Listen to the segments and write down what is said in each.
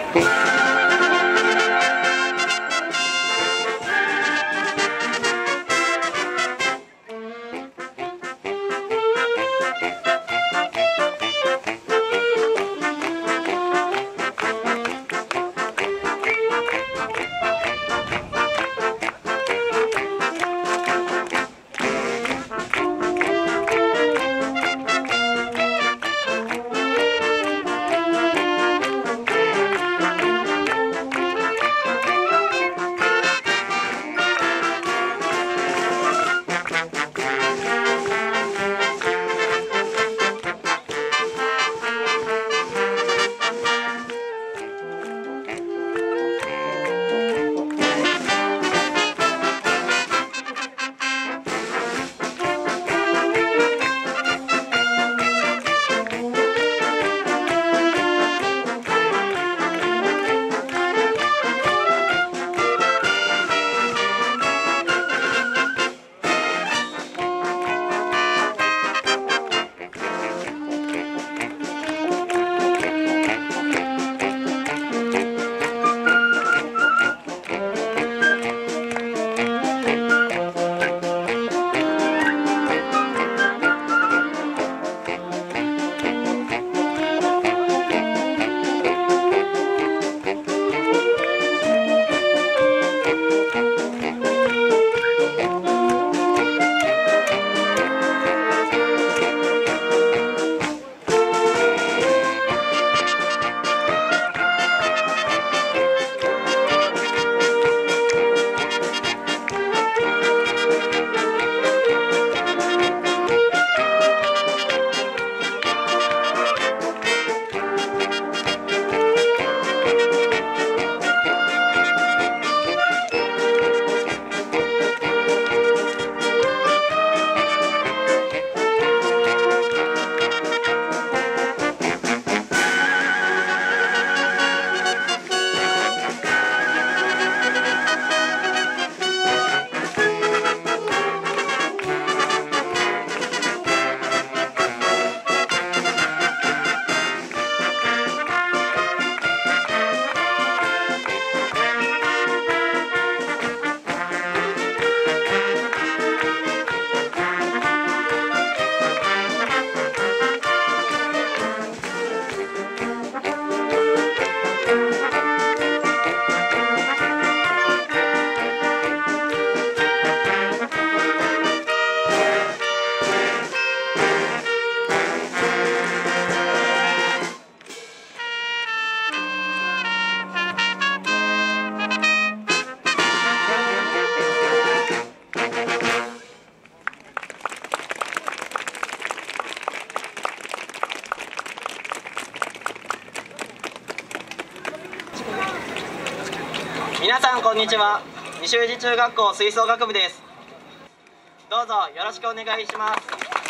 皆さんこんにちは。西宇治中学校吹奏楽部です。どうぞよろしくお願いします。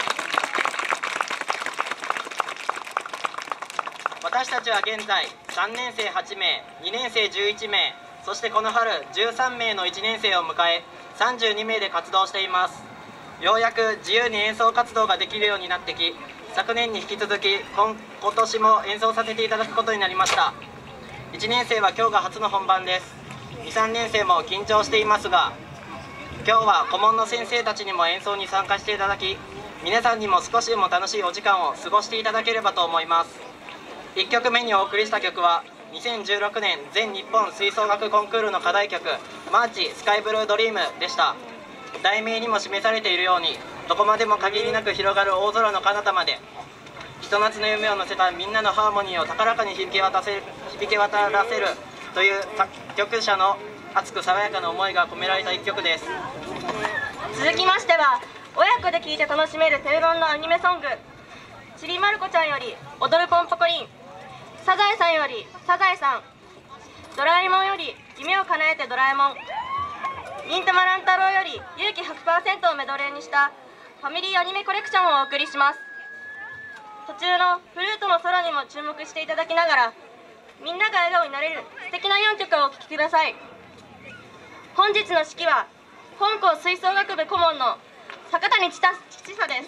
私たちは現在3年生8名、2年生11名、そしてこの春13名の1年生を迎え32名で活動しています。ようやく自由に演奏活動ができるようになってき、昨年に引き続き今年も演奏させていただくことになりました。1年生は今日が初の本番です。2、3年生も緊張していますが、今日は顧問の先生たちにも演奏に参加していただき、皆さんにも少しでも楽しいお時間を過ごしていただければと思います。1曲目にお送りした曲は2016年全日本吹奏楽コンクールの課題曲「マーチスカイブルードリーム」でした。題名にも示されているように、どこまでも限りなく広がる大空の彼方まで、ひと夏の夢を乗せたみんなのハーモニーを高らかに響き渡らせるという作曲者の熱く爽やかな思いが込められた一曲です。 続きましては、親子で聴いて楽しめる定番のアニメソング、ちびまる子ちゃんより踊るポンポコリン、サザエさんよりサザエさん、ドラえもんより夢を叶えてドラえもん、忍たま乱太郎より勇気 100% をメドレーにしたファミリーアニメコレクションをお送りします。途中のフルートの空にも注目していただきながら、みんなが笑顔になれる素敵な4曲をお聴きください。本日の指揮は本校吹奏楽部顧問の坂谷千佐です。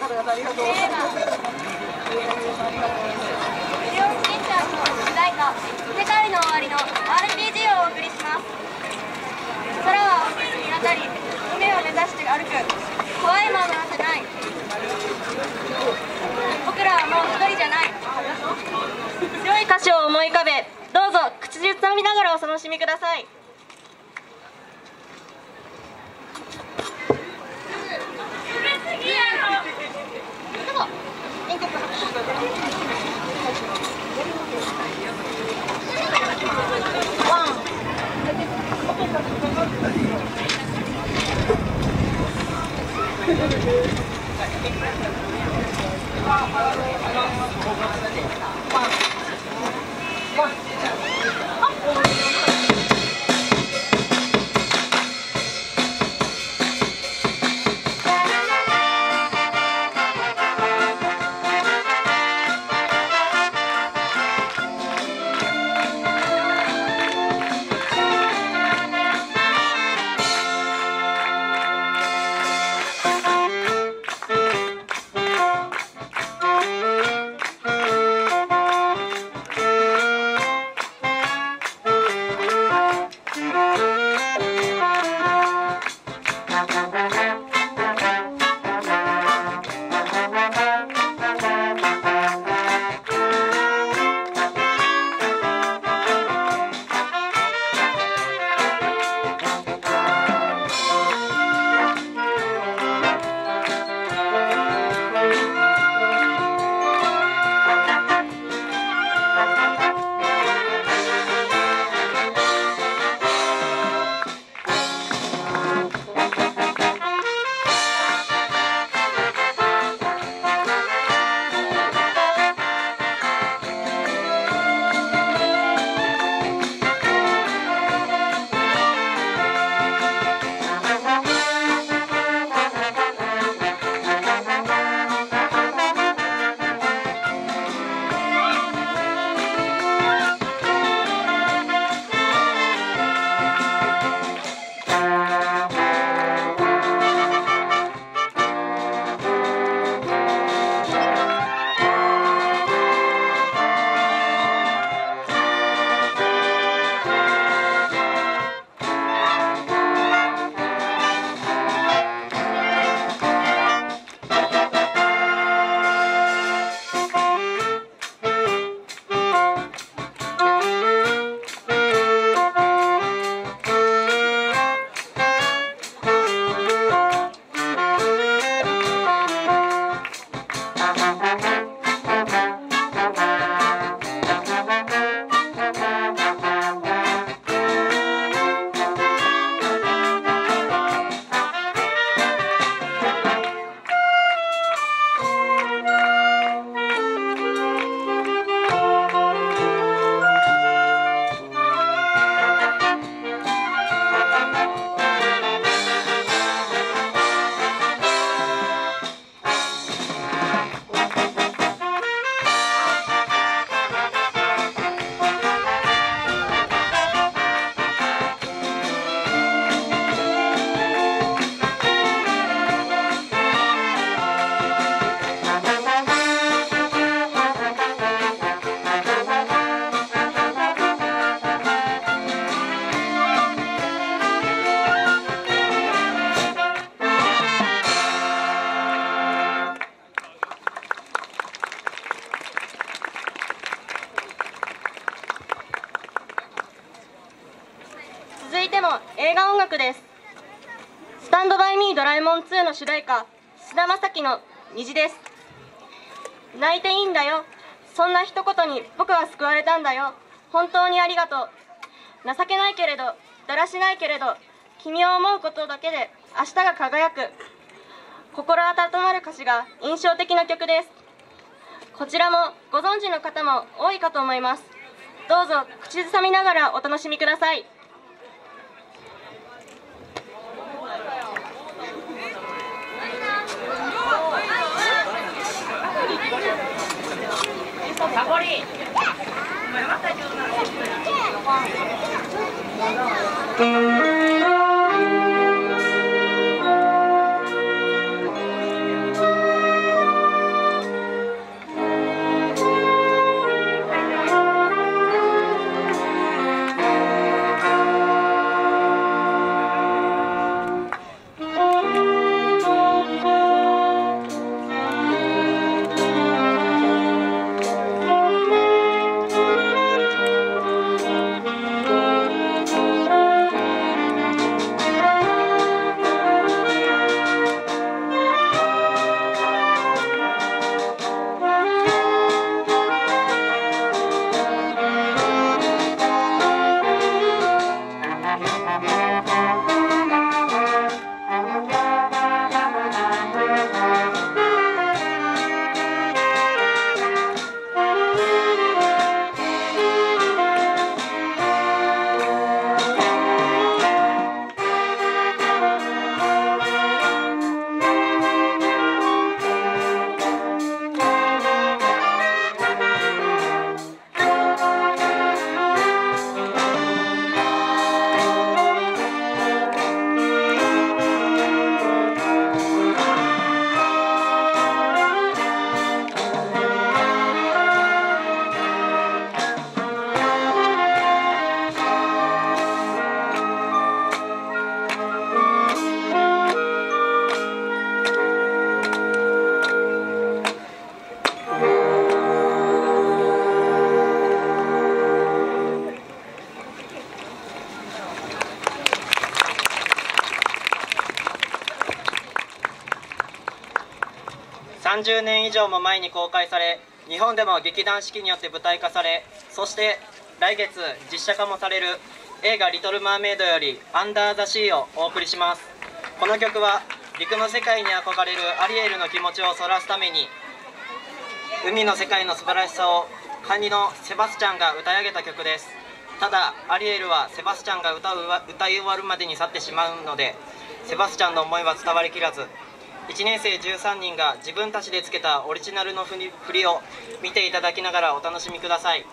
映画「ミリオンシンちゃん」の主題歌「世界の終わり」の RPG をお送りします。空は青く澄み渡り、海を目指して歩く、怖いものなんてない、僕らはもう一人じゃない。強い歌詞を思い浮かべ、どうぞ口ずさみながらお楽しみください。続いても映画音楽です。スタンドバイミードラえもん2の主題歌、菅田将暉の虹です。泣いていいんだよ、そんな一言に僕は救われたんだよ、本当にありがとう。情けないけれどだらしないけれど、君を思うことだけで明日が輝く、心温まる歌詞が印象的な曲です。こちらもご存知の方も多いかと思います。どうぞ口ずさみながらお楽しみください。 サボリ 30年以上も前に公開され、日本でも劇団四季によって舞台化され、そして来月実写化もされる映画「リトル・マーメイド」より「アンダー・ザ・シー」をお送りします。この曲は陸の世界に憧れるアリエルの気持ちをそらすために、海の世界の素晴らしさをカニのセバスチャンが歌い上げた曲です。ただアリエルはセバスチャンが歌い終わるまでに去ってしまうので、セバスチャンの思いは伝わりきらず、1年生13人が自分たちでつけたオリジナルの振りを見ていただきながらお楽しみください。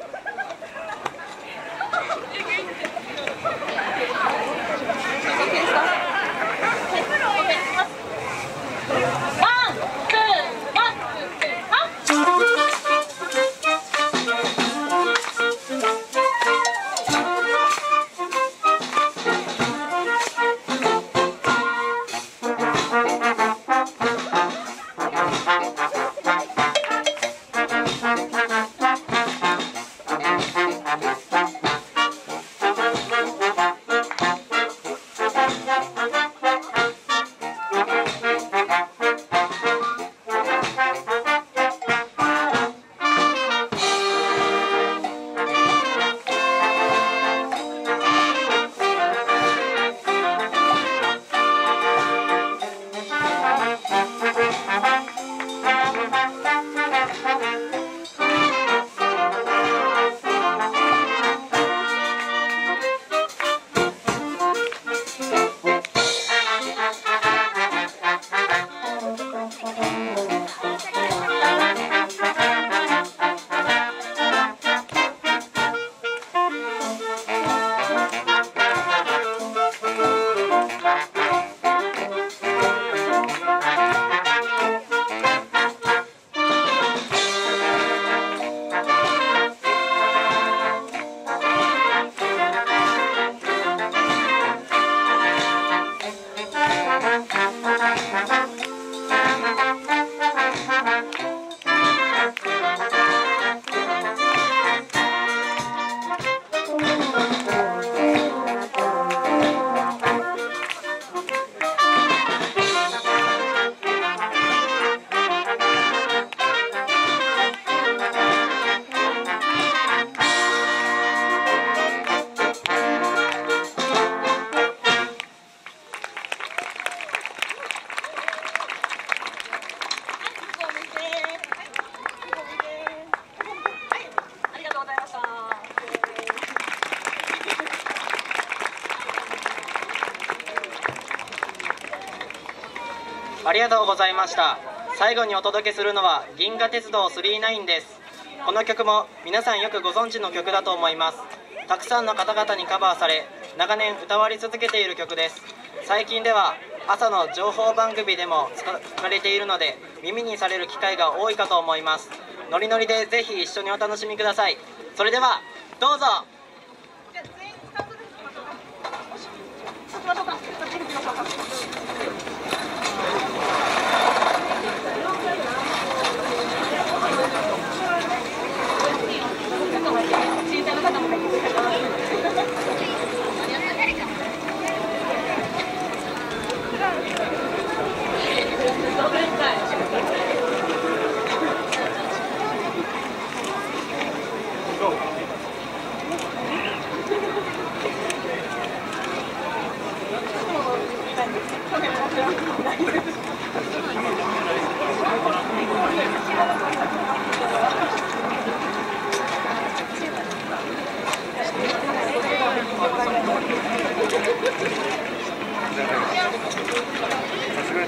ありがとうございました。最後にお届けするのは銀河鉄道999です。この曲も皆さんよくご存知の曲だと思います。たくさんの方々にカバーされ、長年歌われ続けている曲です。最近では朝の情報番組でも使われているので、耳にされる機会が多いかと思います。ノリノリでぜひ一緒にお楽しみください。それではどうぞ。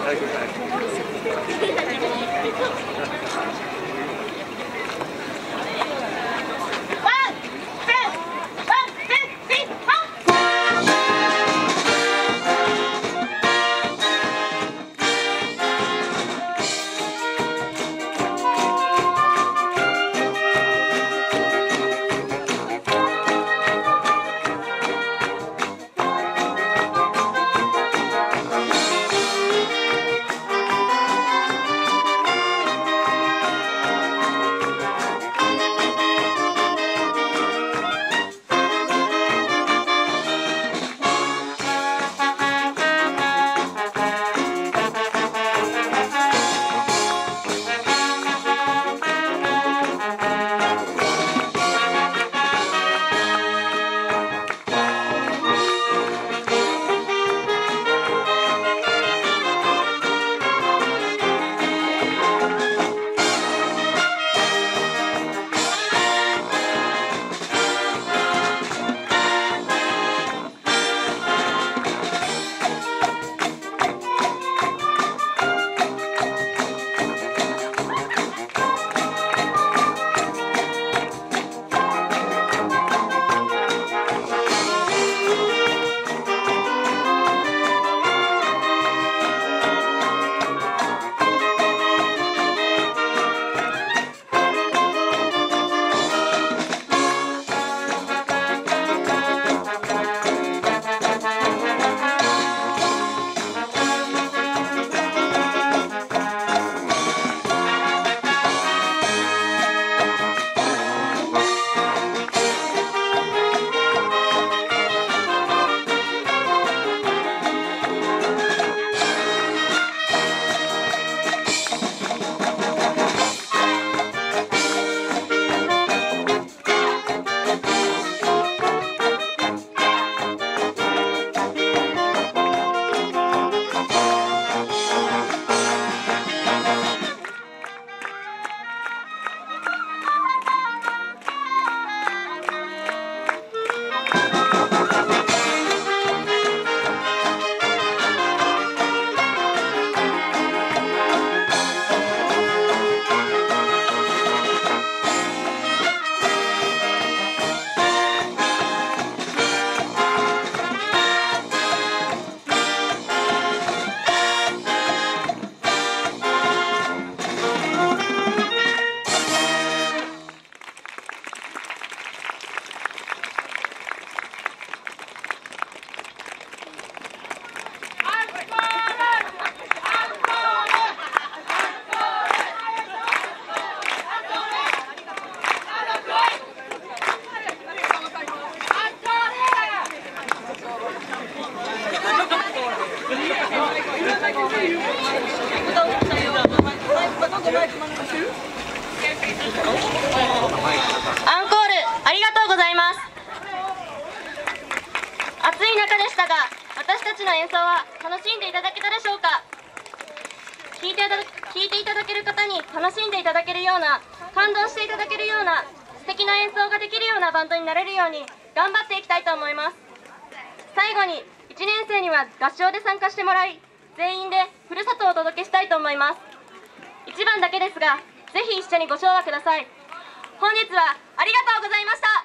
演奏は楽しんでいただけたでしょうか。聴いていただける方に楽しんでいただけるような、感動していただけるような素敵な演奏ができるようなバンドになれるように頑張っていきたいと思います。最後に1年生には合唱で参加してもらい、全員でふるさとをお届けしたいと思います。1番だけですが、ぜひ一緒にご唱和ください。本日はありがとうございました。